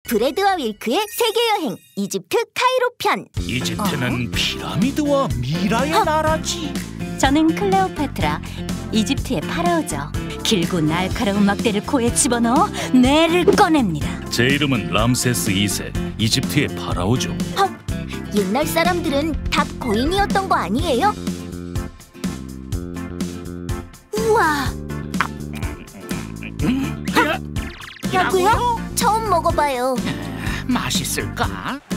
브레드와 윌크의 세계여행 이집트 카이로 편. 이집트는 피라미드와 미라의 나라지. 저는 클레오파트라, 이집트의 파라오죠. 길고 날카로운 막대를 코에 집어넣어 뇌를 꺼냅니다. 제 이름은 람세스 2세, 이집트의 파라오죠. 옛날 사람들은 다 거인이었던 거 아니에요? 우와! 야구요? 처음 먹어봐요. 맛있을까?